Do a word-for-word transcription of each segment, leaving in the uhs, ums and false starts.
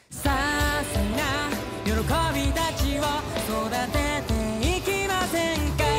些細な喜びたちを育てていきませんか。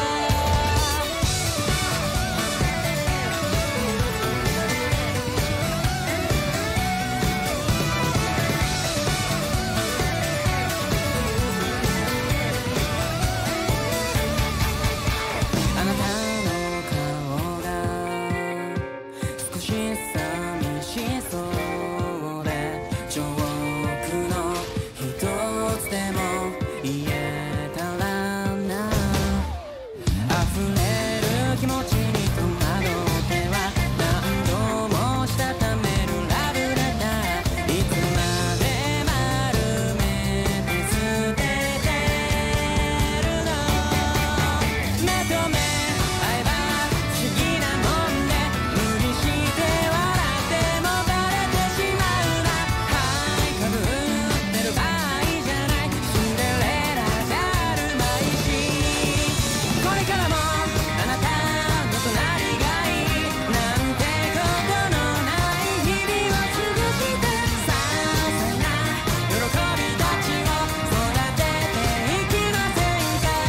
あなたの顔が少し寂しそうで、ジョークの一つでも言えたらな。溢れる気持ちに戸惑っては何度もしたためるラブレター、いつまで丸めて捨ててるの。目と目合えば不思議なもんで、無理して笑ってもバレてしまうな。はいかぶってる場合じゃない、シンデレラじゃあるまいし、これからもあなたの隣がいいなんてことのない日々を過ごして、些細な喜びたちを育てていきませんか。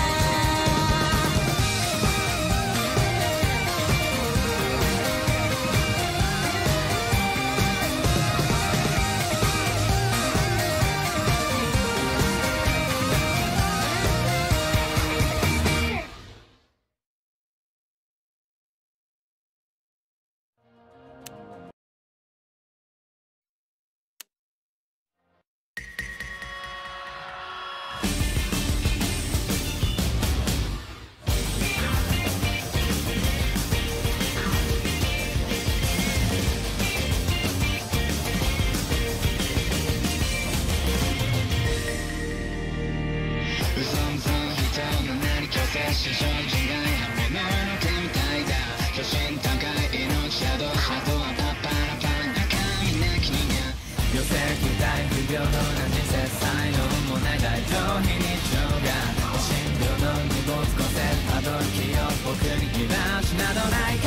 うそんそん人の何強制し正直なものの手みたいだ。巨神高い命宿あとはパッパラパン中身なき人間、 寄せ期待不平等な人生、才能もない大丈夫非日常が診療の荷物個性たどる気を僕に気なしなどない。